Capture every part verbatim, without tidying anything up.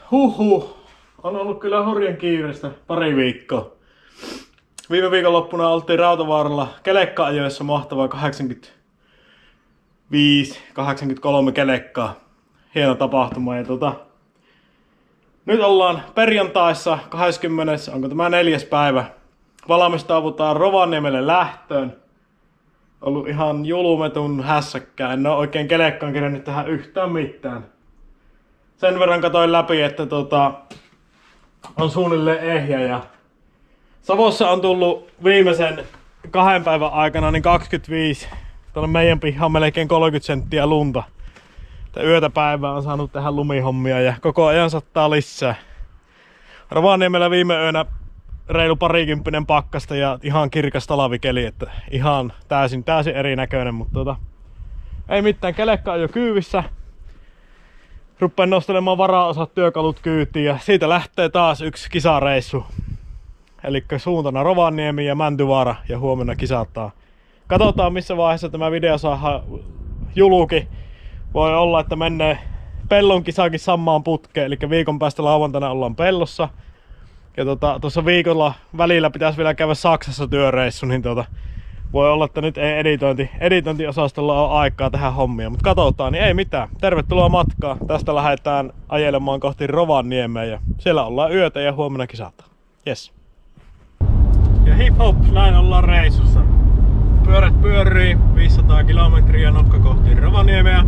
Huhhuh. On ollut kyllä hurjan kiireistä pari viikkoa. Viime viikonloppuna oltiin Rautavaaralla kelekka-ajoissa mahtavaa kahdeksankymmentäviisi kahdeksankymmentäkolme kelekkaa. Hieno tapahtuma. Ja tota, nyt ollaan perjantaissa kahdeskymmenes, onko tämä neljäs päivä. Valmistaudutaan Rovaniemelle lähtöön. Ollut ihan julmetun hässäkkää. En oo oikein kelekkaan kirjannut tähän yhtään mitään. Sen verran katoin läpi, että tota, on suunnilleen ehjä ja Savossa on tullut viimeisen kahden päivän aikana niin kaksikymmentäviisi, tuolla meidän pihaan melkein kolmekymmentä senttiä lunta. Että yötä päivää on saanut tehdä lumihommia ja koko ajan sattaa lisää. Rovaniemellä viime yönä reilu parikymppinen pakkasta ja ihan kirkas talvikeli, että ihan täysin, täysin erinäköinen, mutta tota, ei mitään, kelekka on jo kyyvissä. Ruppeen nostelemaan varaosat, työkalut kyytiin ja siitä lähtee taas yksi kisareissu. Eli suuntana Rovaniemi ja Mäntyvaara ja huomenna kisataan. Katsotaan missä vaiheessa tämä video saadaan julki. Voi olla, että menee Pellon kisakin samaan putkeen, eli viikon päästä lauantaina ollaan Pellossa. Ja tuossa tota, viikolla välillä pitäisi vielä käydä Saksassa työreissu, niin tota, voi olla, että nyt ei editointi, editointiosastolla ole aikaa tähän hommia, mutta katsotaan, niin ei mitään. Tervetuloa matkaan. Tästä lähdetään ajelemaan kohti Rovaniemeä ja siellä ollaan yötä ja huomenna kisataan. Yes. Ja hip hop, näin ollaan reissussa. Pyörät pyörii, viisisataa kilometriä nokka kohti Rovaniemeä.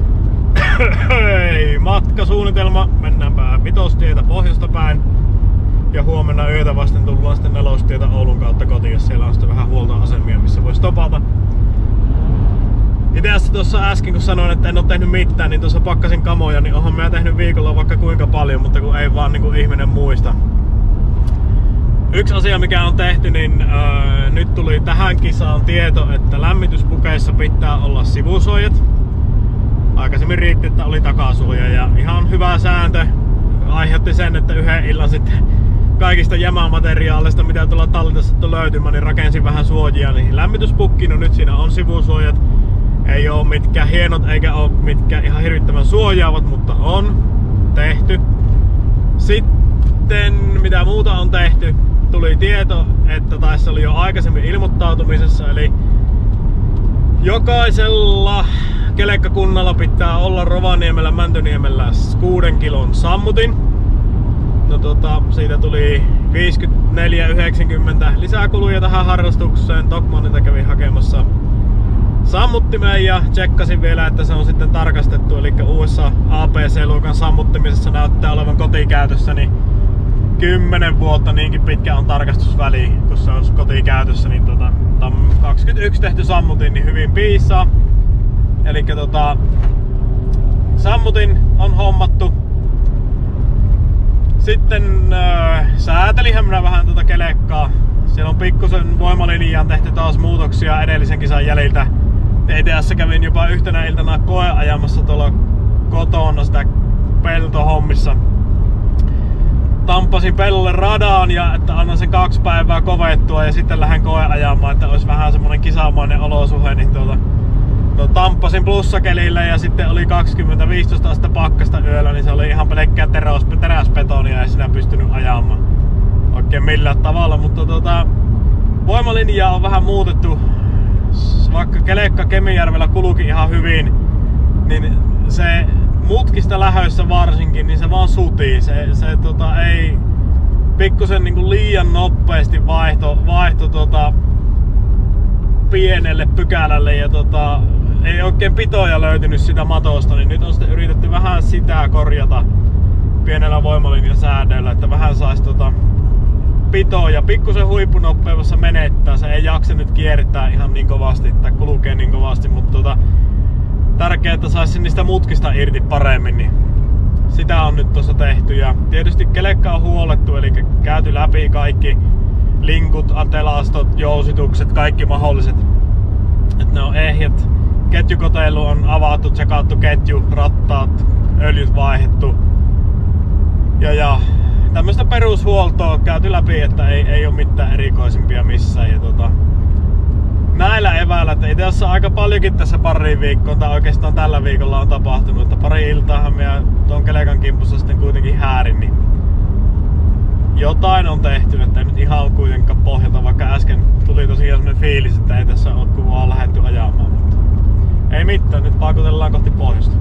Matkasuunnitelma, mennäänpä Vitostietä pohjoista päin. Ja huomenna yötä vasten tullaan sitten Nelostietä Oulun kautta kotiin, jos siellä on sitten vähän huoltoasemia, missä voi stopata. Itse tuossa äsken kun sanoin, että en ole tehnyt mitään, niin tuossa pakkasin kamoja, niin oonhan mä tehnyt viikolla vaikka kuinka paljon, mutta kun ei vaan niin kuin ihminen muista. Yksi asia mikä on tehty, niin öö, nyt tuli tähän kisaan tieto, että lämmityspukeissa pitää olla sivusuojat. Aikaisemmin riitti, että oli takasuoja ja ihan hyvä sääntö. Aiheutti sen, että yhden illan sitten kaikista jämämateriaalista, mitä tuolla tallilta sitten löytymään, niin rakensin vähän suojia niin lämmityspukkiin. No nyt siinä on sivusuojat. Ei oo mitkään hienot eikä oo mitkään ihan hirvittävän suojaavat, mutta on tehty. Sitten mitä muuta on tehty, tuli tieto, että taisi oli jo aikaisemmin ilmoittautumisessa, eli jokaisella kelekkakunnalla pitää olla Rovaniemellä, Mäntyniemellä kuuden kilon sammutin. No tota, siitä tuli viisikymmentäneljä yhdeksänkymmentä lisäkuluja tähän harrastukseen. Tokmannilta kävin hakemassa sammuttimeen ja tsekkasin vielä, että se on sitten tarkastettu. Eli U S A A P C-luokan sammuttimisessa näyttää olevan kotikäytössä, niin kymmenen vuotta niinkin pitkä on tarkastusväli, kun se on kotikäytössä. Niin tota, kaksikymmentäyksi tehty sammutin, niin hyvin piisaa. Eli tota, sammutin on hommattu. Sitten äh, säätelihän minä vähän tuota kelekkaa. Siellä on pikkusen voimalinjaan tehty taas muutoksia edellisen kisan jäljiltä. E T S kävin jopa yhtenä iltana koeajamassa tuolla kotona sitä peltohommissa. Tamppasin pellolle radaan ja että annan sen kaksi päivää kovettua ja sitten lähden koeajamaan, että olisi vähän semmonen kisamainen olosuhe. Niin tuota, no, tamppasin plussakelillä ja sitten oli kaksikymmentä viisitoista astetta pakkasta yöllä, niin se oli ihan pelkkää teräs, teräsbetonia, ei sinä pystynyt ajamaan oikein millään tavalla, mutta tota, voimalinjaa on vähän muutettu. Vaikka kelekka Kemijärvellä kulukin ihan hyvin, niin se mutkista lähöissä varsinkin, niin se vaan sutii. Se, se tota, ei pikkusen niinku liian nopeasti vaihto, vaihto tota, pienelle pykälälle ja tota, ei oikein pitoja löytynyt sitä matosta, niin nyt on sitten yritetty vähän sitä korjata pienellä voimalinjan säädöllä, että vähän saisi tota, pitoja. Pikkusen huippunopeudessa menettää, se ei jaksa nyt kiertää ihan niin kovasti tai kulkee niin kovasti, mutta tota, tärkeää, että saisi niistä mutkista irti paremmin, niin sitä on nyt tuossa tehty. Ja tietysti kelekka on huolettu, eli käyty läpi kaikki linkut, atelastot, jousitukset, kaikki mahdolliset. Että ne on ehjät. Ketjukoteilu on avattu, tsekattu ketju, rattaat, öljyt vaihdettu. Ja, ja tämmöistä perushuoltoa käyty läpi, että ei, ei ole mitään erikoisimpia missään. Ja tota, näillä eväillä, että itse asiassa aika paljonkin tässä pari viikkoa tai oikeastaan tällä viikolla on tapahtunut, että pari iltaahan minä tuon kelekan kimpussa sitten kuitenkin häärin, niin jotain on tehty, että ei nyt ihan kuitenkaan pohjalta, vaikka äsken tuli tosiaan sellainen fiilis, että ei tässä ole kun vaan lähdetty ajamaan, mutta ei mitään, nyt paukutellaan kohti pohjoista.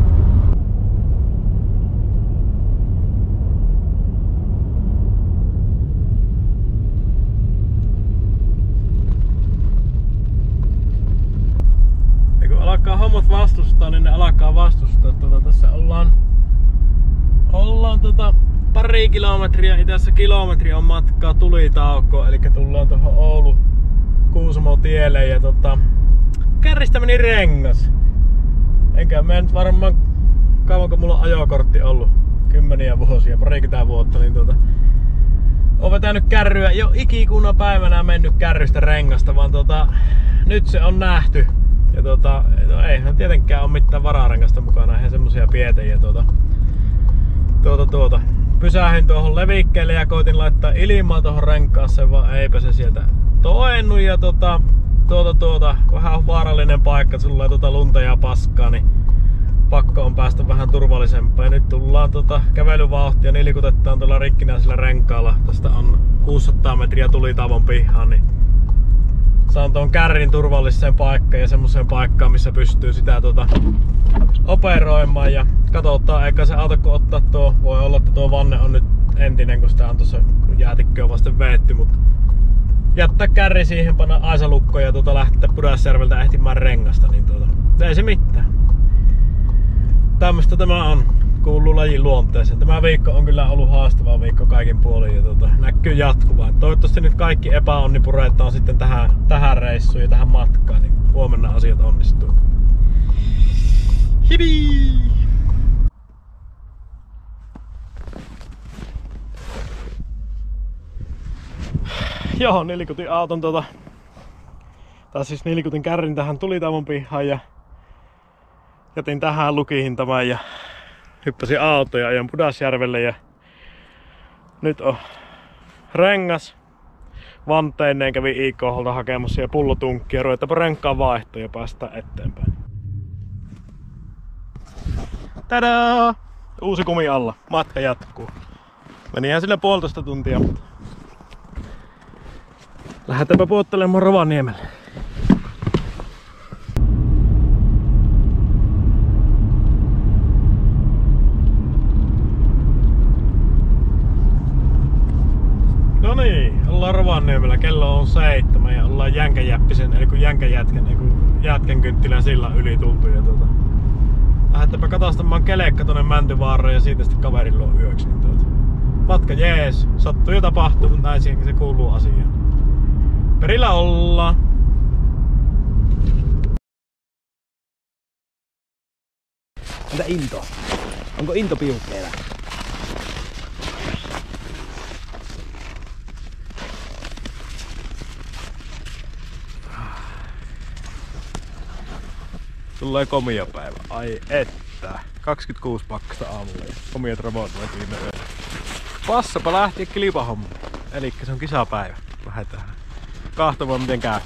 Alkaa hommat vastustaa, niin ne alkaa vastustaa. Tuota, tässä ollaan, ollaan tota, pari kilometriä, itse asiassa kilometri on matkaa tulitaukoon, eli tullaan tuohon Oulu Kuusamo tielle ja tota, kärristä meni rengas. Enkä mä nyt varmaan kauanko mulla on ajokortti ollut, kymmeniä vuosia, parikymmentä vuotta, niin tuota, oon vetänyt kärryä, jo ikikuuna päivänä mennyt kärrystä rengasta, vaan tota, nyt se on nähty. Ja tuota, no eihän tietenkään ole mitään vararengasta mukana, eihän semmosia pietejä tuota, tuota, tuota. Pysähdyin tuohon levikkeelle ja koitin laittaa ilmaa tuohon renkaaseen, vaan eipä se sieltä toennu. Ja tuota, tuota, tuota, vähän on vaarallinen paikka, sulla tulee tuota lunta ja paskaa, niin pakko on päästä vähän turvallisempaan. Ja nyt tullaan tuota kävelyvauhtia, nilkutetaan tuolla rikkinäisellä renkaalla. Tästä on kuusisataa metriä tulitauon pihaan, niin saan tuon kärrin turvalliseen paikkaan ja semmoiseen paikkaan, missä pystyy sitä tuota operoimaan. Ja katsotaan, eikä se auta kun ottaa tuo, voi olla, että tuo vanne on nyt entinen, kun sitä on tuossa jäätikköä vasten veetty, mutta jättää kärri siihen, panna aisalukko ja tuota lähteä Pudasjärveltä ehtimään rengasta, niin tuota, ei se mitään. Tämmöstä tämä on, kuuluu lajin luonteeseen. Tämä viikko on kyllä ollut haastava viikko kaikin puolin ja tuota, näkyy jatkuvaa. Toivottavasti nyt kaikki epäonni puretaan sitten tähän, tähän reissuun ja tähän matkaan, niin huomenna asiat onnistuu. Hibi! Joo, nilkutin auton tuota, tai siis nilkutin kärrin tähän tulitauon pihaan ja jätin tähän lukihin tämän ja hyppäsin autoon ja ajan Pudasjärvelle ja nyt on rengas vanteineen, kävin I K:lta hakemassa ja pullotunkkia, ruvetaanpa renkaan vaihtoon ja päästään eteenpäin. Tadaa! Uusi kumi alla, matka jatkuu. Menihän sillä puolitoista tuntia, mutta lähdetäänpä puottelemaan Rovaniemelle. No niin, ollaan Rovaniemellä, kello on seitsemän ja ollaan Jänkäjäppisen, eli kun Jänkäjätken, eli kun Jätkenkynttilän sillan yli tultu ja tuota, lähdetäänpä katastamaan kelekka tonne Mäntyvaaraan ja siitä sitten kaverilla on yöksi. Niin tuota, matka jees, sattuu jo tapahtuu, mutta näin siihen se kuuluu asiaan. Perillä ollaan. Entä into? Onko into piukkeena? Tulee komia päivä. Ai että. kaksikymmentäkuusi pakkasta aamulla ja komiat robot viime yöllä. Passapa lähti kilpahomma. Elikkä se on kisapäivä. Lähdetään kahtomaan miten käy.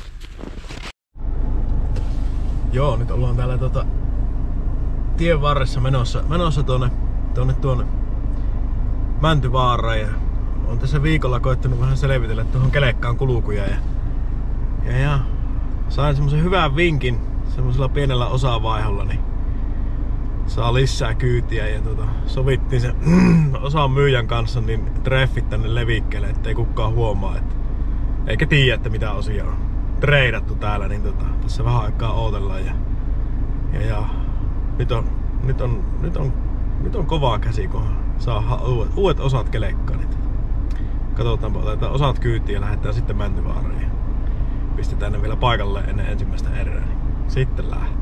Joo, nyt ollaan täällä tota tien varressa menossa, menossa tuonne, tuonne, tuonne Mäntyvaaraan ja on tässä viikolla koittanut vähän selvitellä tuohon kelekkaan kulkuja ja, ja, ja sain semmosen hyvän vinkin semmoisella pienellä osavaiholla, niin saa lisää kyytiä ja tota, sovittiin sen osan myyjän kanssa niin treffit tänne levikkeelle, ettei kukaan huomaa, että, eikä tiedä, että mitä osia on treidattu täällä, niin tota, tässä vähän aikaa odotellaan ja, ja, ja nyt on, nyt on, nyt on, nyt on kovaa käsi, kun saa uudet, uudet osat kelekkaan. Katsotaanpa, otetaan osat kyytiin ja lähdetään sitten Mäntyvaaraan ja pistetään ne vielä paikalle ennen ensimmäistä erää. Niin sitten lähtee.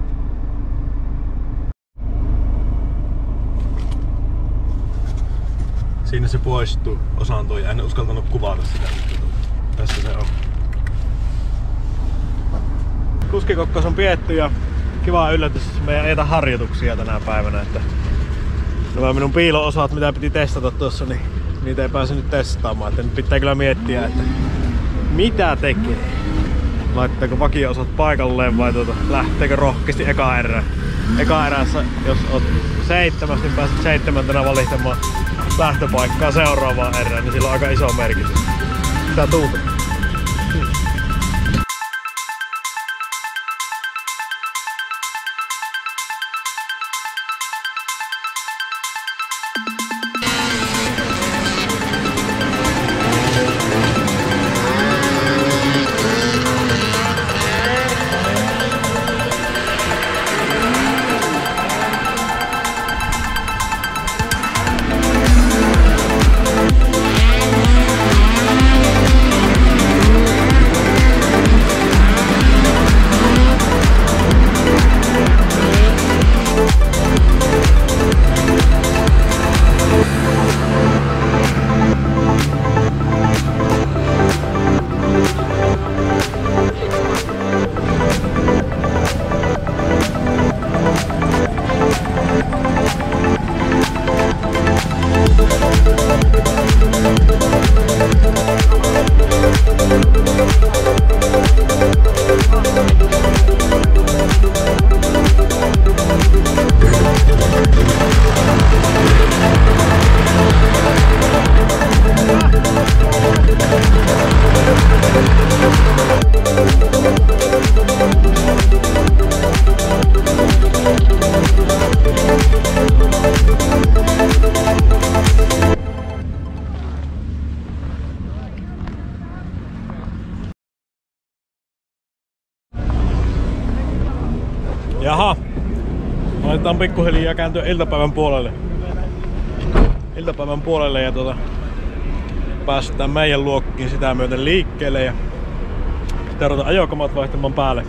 Siinä se poistuu osaan tuo ja en uskaltanut kuvata sitä. Tässä se on. Kuskikokkos on pietty ja kiva yllätys, että me ei ajeta harjoituksia tänä päivänä. Että nämä minun piilo-osat, mitä piti testata tuossa, niin niitä ei pääse nyt testaamaan. Että nyt pitää kyllä miettiä, että mitä tekee. laittaako vakio-osat paikalleen vai tuota, lähteekö rohkeasti eka erään. Eka erässä, jos oot seitsemäs, niin pääset seitsemäntenä valihtamaan lähtöpaikkaa seuraavaan erään, niin sillä on aika iso merkitys. Tää tuuta. Jaha, aletaan pikkuhiljaa kääntyä iltapäivän puolelle. Iltapäivän puolelle ja tuota, päästään meidän luokkiin sitä myöten liikkeelle ja sitten ruvetaan ajokamat vaihtamaan päälle.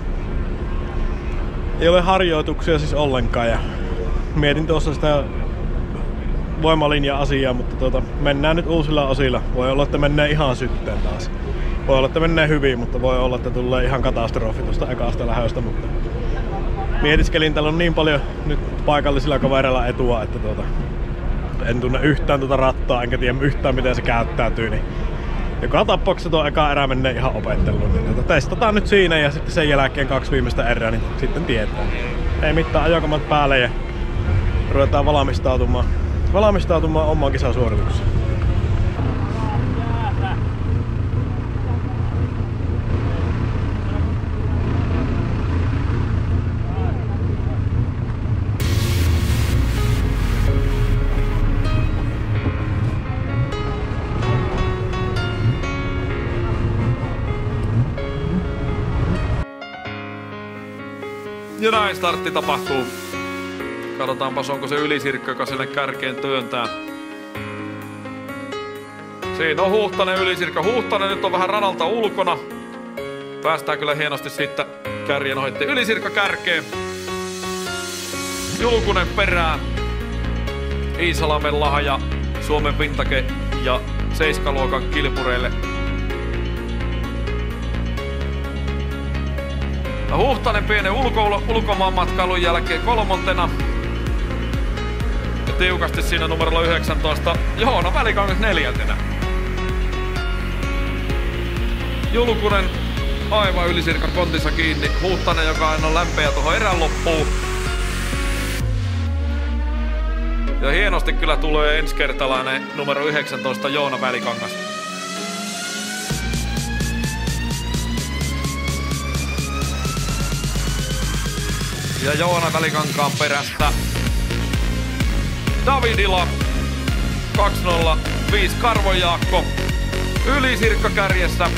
Ei ole harjoituksia siis ollenkaan ja mietin tuossa sitä voimalinja-asiaa, mutta tuota, mennään nyt uusilla osilla. Voi olla, että menee ihan sytteen taas. Voi olla, että menee hyvin, mutta voi olla, että tulee ihan katastrofi tuosta ekasta lähöstä, mutta mietiskelin, täällä on niin paljon nyt paikallisilla kavereilla etua, että tuota, en tunne yhtään tuota rattaa, enkä tiedä yhtään miten se käyttäytyy, niin joka tapauksessa tuo eka erä menee ihan opetteluun. Niin tuota, testataan nyt siinä ja sitten sen jälkeen kaksi viimeistä erää, niin sitten tietää. Ei mitään, ajokamat päälle ja ruvetaan valmistautumaan, valmistautumaan omaan kisasuoritukseen. Ja näin startti tapahtuu. Katsotaanpas onko se Ylisirkka, joka sinne kärkeen työntää. Siinä on Huhtanen, Ylisirkka. Huhtanen nyt on vähän radalta ulkona. Päästään kyllä hienosti siitä kärjen ohitti. Ylisirkka kärkeen. Julkunen perään. Iisalmen lahja Suomen Vintage ja seiskaluokan kilpureille. Huhtanen pienen ulko ulkomaan matkailun jälkeen kolmontena. Ja tiukasti siinä numerolla yhdeksäntoista. Joona Välikangas neljäntenä. Julkunen aivan Ylisirkan kontissa kiinni. Huhtanen, joka on lämpeä tuohon erän loppuun. Ja hienosti kyllä tulee ensikertalainen numero yhdeksäntoista Joona Välikangas. Ja Joona Välikankaan perästä Davidila kaksi nolla viisi Karvon Jaakko. Ylisirkka kärjessä.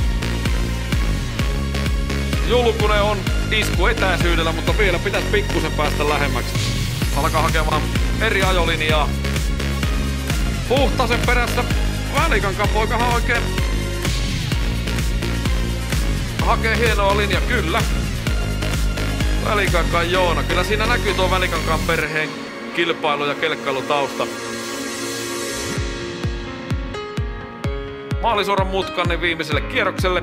Julkunen on isku etäisyydellä, mutta vielä pitäisi pikkusen päästä lähemmäksi. Alkaa hakemaan eri ajolinjaa. Huhtasen perässä Välikankaan poikahan oikein hakee hienoa linjaa, kyllä. Välikankaan Joona. Kyllä siinä näkyy tuo Välikankaan perheen kilpailu ja kelkkailutausta. Maalisuoran mutkan niin viimeiselle kierrokselle.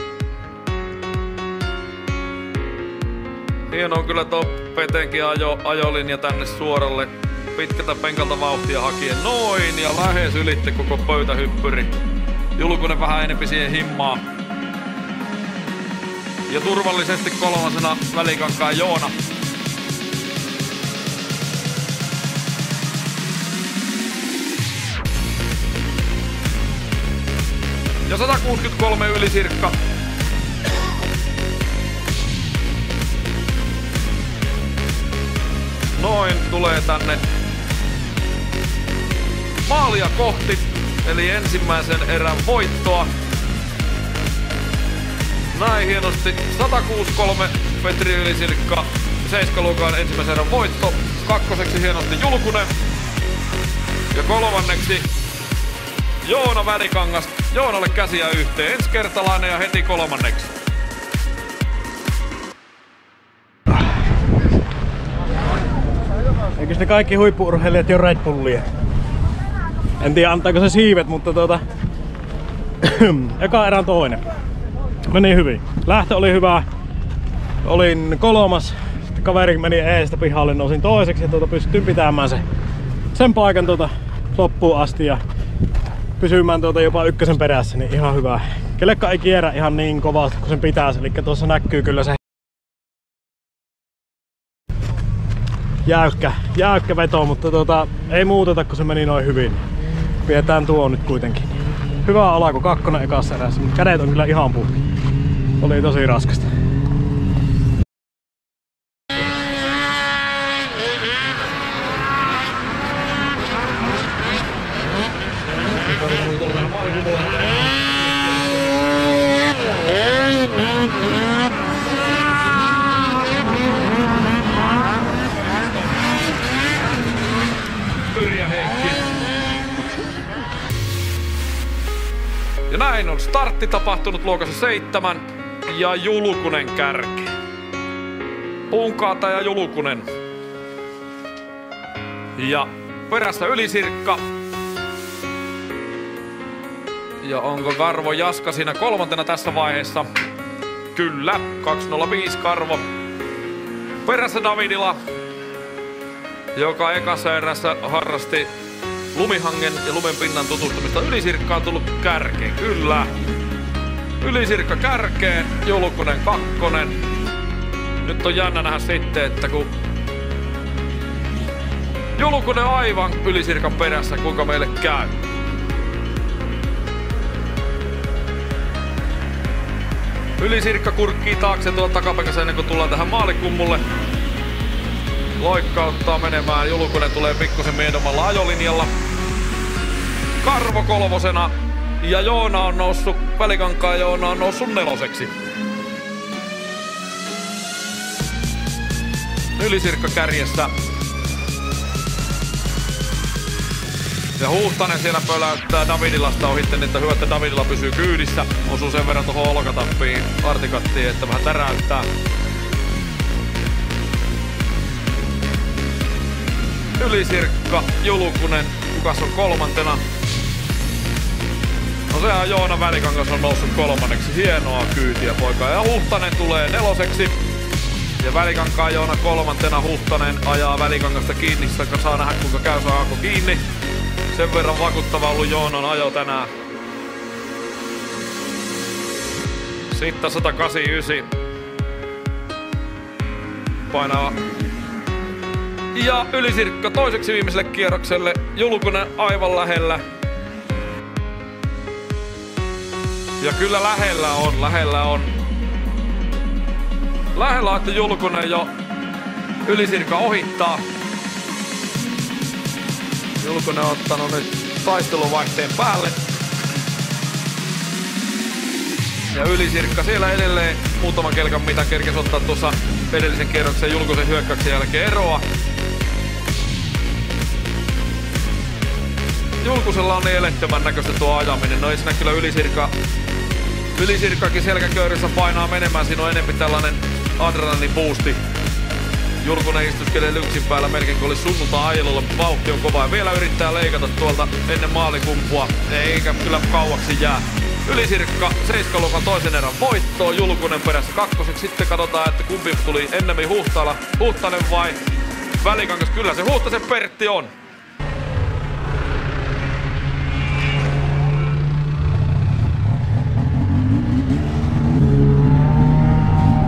Hieno on kyllä tuo Petenkin ajo, ajolinja tänne suoralle. Pitkältä penkalta vauhtia hakien noin ja lähes ylitte koko pöytähyppyri. Julkunen vähän enempi siihen himmaa. Ja turvallisesti kolmasena Välikankaan Joona. Ja sata kuusikymmentäkolme Ylisirkka. Noin tulee tänne maalia kohti, eli ensimmäisen erän voittoa. Näin hienosti sata kuusikymmentäkolme Petri Ylisirkka, seiskaluokan ensimmäisen erän voitto. Kakkoseksi hienosti Julkunen. Ja kolmanneksi Joona Välikangas. Joonalle käsiä yhteen. Ensikertalainen ja heti kolmanneksi. Eikös ne kaikki huippu-urheilijat jo Red Bullia? En tiedä antaako se siivet, mutta tuota... eka erän toinen. Meni hyvin. Lähtö oli hyvä. Olin kolmas. Sitten kaveri meni eestä pihalle, nousin toiseksi ja tuota pystyin pitämään se, sen paikan tuota loppuun asti ja pysymään tuota jopa ykkösen perässä, niin ihan hyvä. Kelekka ei kierrä ihan niin kovasti kuin sen pitäisi, eli tuossa näkyy kyllä se jäykkä, jäykkä veto, mutta tuota, ei muuteta kun se meni noin hyvin. Pidetään tuo nyt kuitenkin. Hyvä alku, kakkonen ekassa erässä, mutta kädet on kyllä ihan puhki. Oli tosi raskasta. Ja näin on startti tapahtunut luokassa seitsemän ja Julkunen kärki. Punkaata ja Julkunen. Ja perässä Ylisirkka. Ja onko Karvo Jaska siinä kolmantena tässä vaiheessa? Kyllä, kaksi nolla viisi Karvo. Perässä Davidila, joka ekassa erässä harrasti lumihangen ja lumenpinnan tutustumista. Ylisirkka on tullut kärkeen, kyllä. Ylisirkka kärkeen, Julkunen kakkonen. Nyt on jännä nähdä sitten, että kun Julkunen aivan Ylisirkan perässä, kuinka meille käy. Ylisirkka kurkkii taakse tuolla takapenkassa ennen kuin tullaan tähän maalikummulle. Loikkauttaa menemään, Julkunen tulee pikkusen miedommalla ajolinjalla. Karvo kolmosena ja Joona on noussut, Välikankaan Joona on noussut neloseksi. Ylisirkka kärjessä. Ja Huhtanen siellä pöläyttää Davidilasta ohitten, että hyvä, että Davidila pysyy kyydissä. Osuu sen verran tuohon olkatappiin artikattiin, että vähän täräyttää. Ylisirkka, Julkunen, kukas on kolmantena? No sehän on Joona Välikangas on noussut kolmanneksi. Hienoa kyytiä poika. Ja Huhtanen tulee neloseksi. Ja Välikankaan Joona kolmantena. Huhtanen ajaa Välikangasta kiinni. Saa nähdä kuinka käy, saako kiinni. Sen verran vakuuttava ollut Joonan ajo tänään. Sitten sata kahdeksankymmentäyhdeksän. Painaa. Ja Ylisirkka toiseksi viimeiselle kierrokselle. Julkunen aivan lähellä. Ja kyllä lähellä on, lähellä on. Lähellä on, että Julkunen jo Ylisirkka ohittaa. Julkunen on ottanut nyt taisteluvaihteen päälle. Ja Ylisirkka siellä edelleen muutaman kelkan mitä kerkesi ottaa tuossa edellisen kierroksen Julkusen hyökkäyksen jälkeen eroa. Julkusella on niin elettömän näköistä tuo ajaminen. No ei siinä kyllä Ylisirkka. Ylisirkkakin selkäköyrissä painaa menemään. Siinä on enemmän tällainen adrenalin boosti. Julkunen istuskelee lyksin päällä melkein kun olisi sunnuntai-ajelulla. Vauhti on kova ja vielä yrittää leikata tuolta ennen maalikumpua. Eikä kyllä kauaksi jää. Ylisirkka seiskaluokan toisen erän voittoon. Julkunen perässä kakkoseksi. Sitten katsotaan, että kumpi tuli ennemmin Huhtala. Huhtanen vai Välikangas? Kyllä se Huhtasen Pertti on.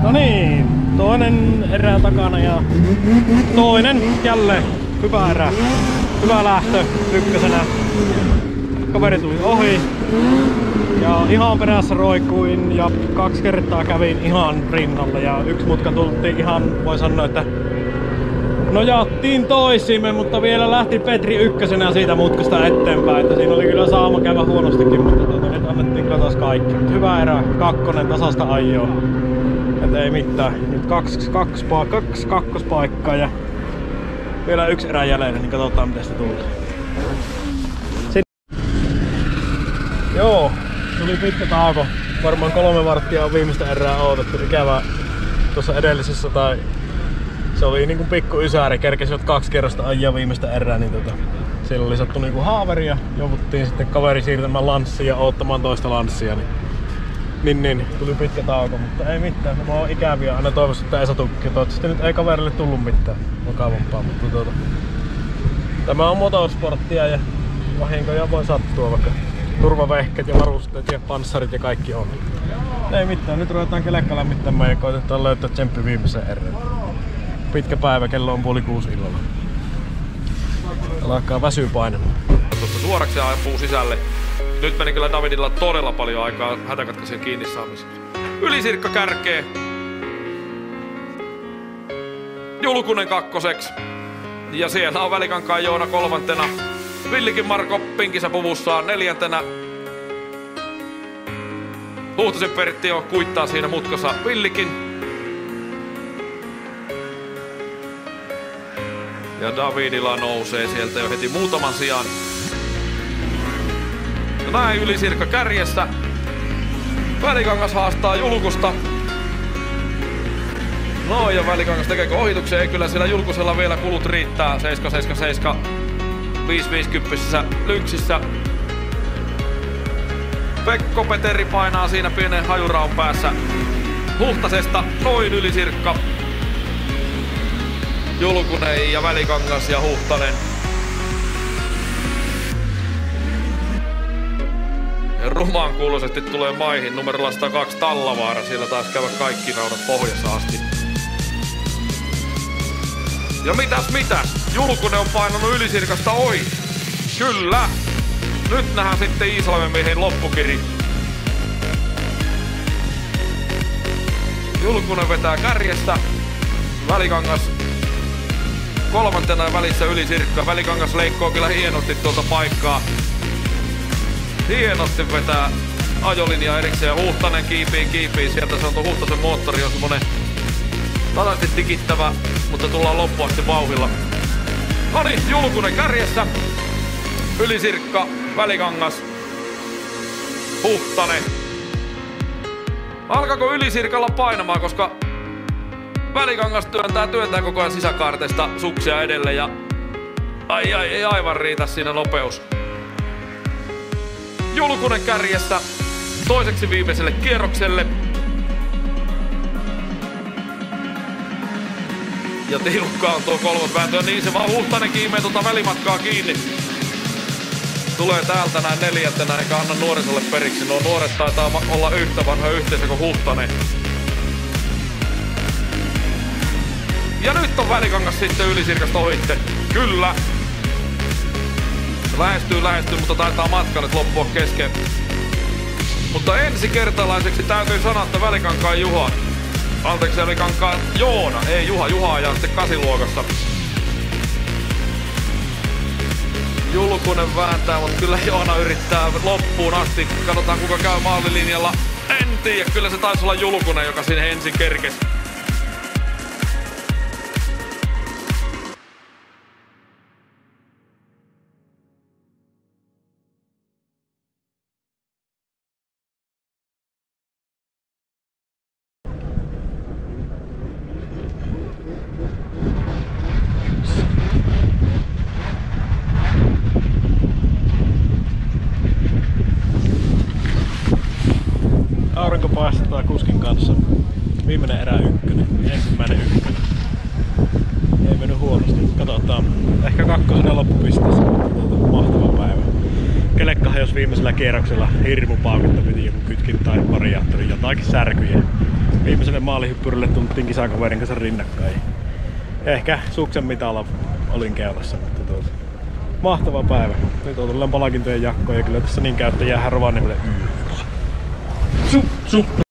No niin, toinen erä takana ja toinen jälleen hyvä erä. Hyvä lähtö ykkösenä. Kaveri tuli ohi ja ihan perässä roikuin ja kaksi kertaa kävin ihan rinnalle ja yksi mutka tultiin ihan, voi sanoa, että nojattiin toisiimme, mutta vielä lähti Petri ykkösenä siitä mutkasta eteenpäin, että siinä oli kyllä saama käydä huonostikin, mutta tuota, nyt annettiin kyllä taas kaikki. Mut hyvä erä, kakkonen tasasta ajoa. Et ei mitään. Nyt kaksi, kaksi, kaksi kakkospaikkaa ja vielä yksi erä jäljellä, niin katsotaan miten se tulee. Sitten. Joo, tuli pitkä tauko. Varmaan kolme varttia on viimeistä erää odotettu. Ikävää tuossa edellisessä tai se oli niinku pikku ysäri, kerkesivät kaksi kerrosta ajaa viimeistä erää, niin tota, siellä oli sattu niinku haaveri ja jouduttiin sitten kaveri siirtämään lanssiin ja odottamaan toista lanssia. Niin, niin, niin tuli pitkä tauko, mutta ei mitään, nämä on ikäviä, aina toivossa, että ei satukki. Toivottavasti nyt ei kaverille tullut mitään vakavampaa, mutta tuota, tämä on motorsporttia ja vahinkoja voi sattua, vaikka turvavehkeet ja varusteet ja panssarit ja kaikki on. Ei mitään, nyt ruvetaan kelekka lämmittämään ja koitetaan löytää tsemppi viimeisen erään. Pitkä päivä, kello on puoli kuusi illalla. Alkaa väsyä painamaan. Tuosta suoraksi ja ampuu sisälle. Nyt meni kyllä Davidilla todella paljon aikaa hätäkatkaisen kiinni saamiseksi. Ylisirkka kärkee. Julkunen kakkoseksi. Ja siellä on Välikankaan Joona kolmantena. Villikin Marko pinkissä puvussaan neljäntenä. Huhtasen Pertti on kuittaa siinä mutkassa Villikin. Ja Davidilla nousee sieltä jo heti muutaman sijaan. Ja näin Ylisirkka kärjessä. Välikangas haastaa Julkusta. No ja Välikangas tekeekö ohituksen? Ei kyllä siellä Julkusella vielä kulut riittää. seitsemän seitsemän seitsemän viisi viisikymmentä lynksissä. Pekko Peteri painaa siinä pienen hajuraun päässä. Huhtasesta noin Ylisirkka. Julkunen ja Välikangas ja Huhtanen. Ja rumaan kuuloisesti tulee maihin numerolla sata kaksi Tallavaara. Siellä taas käydä kaikki raudat pohjassa asti. Ja mitäs mitäs? Julkunen on painanut Ylisirkasta ohi. Kyllä. Nyt nähdään sitten Iisalmen miehen loppukiri. Julkunen vetää kärjestä. Välikangas kolmantena ja välissä Ylisirkka. Välikangas leikkoo kyllä hienosti tuolta paikkaa. Hienosti vetää ajolinjaa erikseen ja Huhtanen kiipii kiipii. Sieltä se on tuo Huhtasen moottori on semmonen tasaisesti tikittävä, mutta tullaan loppuun asti vauhilla. Noniin, Julkunen kärjessä. Ylisirkka, Välikangas, Huhtanen. Alkaako Ylisirkalla painamaan, koska Välikangas työntää, työntää koko ajan sisäkaarteista suksia edelle ja ai ai ei aivan riitä siinä nopeus. Julkunen kärjessä toiseksi viimeiselle kierrokselle. Ja tiukka on tuo kolmosvääntö ja niin se vaan Huhtanen kiimee tuota välimatkaa kiinni. Tulee täältä näin neljäntenä eikä anna nuorisolle periksi. Nuo nuoret taitaa olla yhtä vanha yhteisö kuin Huhtanen. Ja nyt on Välikangas sitten Ylisirkasta ohitte. Kyllä. Lähestyy, lähestyy, mutta taitaa matka nyt loppua kesken. Mutta ensikertalaiseksi täytyy sanoa, että Välikankaan Juha. Anteeksi, Välikankaan Joona. Ei Juha, Juha ajaa sitten kasiluokassa. Julkunen vääntää, mutta kyllä Joona yrittää loppuun asti. Katsotaan kuka käy maalilinjalla. En tiedä, kyllä se taisi olla Julkunen, joka sinne ensin kerkesi. Aurinko paistaa kuskin kanssa. Viimeinen erä ykkönen, ensimmäinen ykkönen. Ei mennyt huonosti. Katsotaan. Ehkä kakkosena loppupisteessä. Mahtava päivä. Kelekka hajosi viimeisellä kierroksella. Hirmu pauketta piti joku kytkin tai variaattori, jotakin särkyjä. viimeiselle maalihyppyrille tunttiin kisakaverin kanssa rinnakkain. Ehkä suksen mitalla olin keulassa, mutta tuota, mahtava päivä. Nyt otellaan palkintojen jakkoon ja kyllä tässä niin käy, että jäähän Rovaniemelle yöksi. Su, su.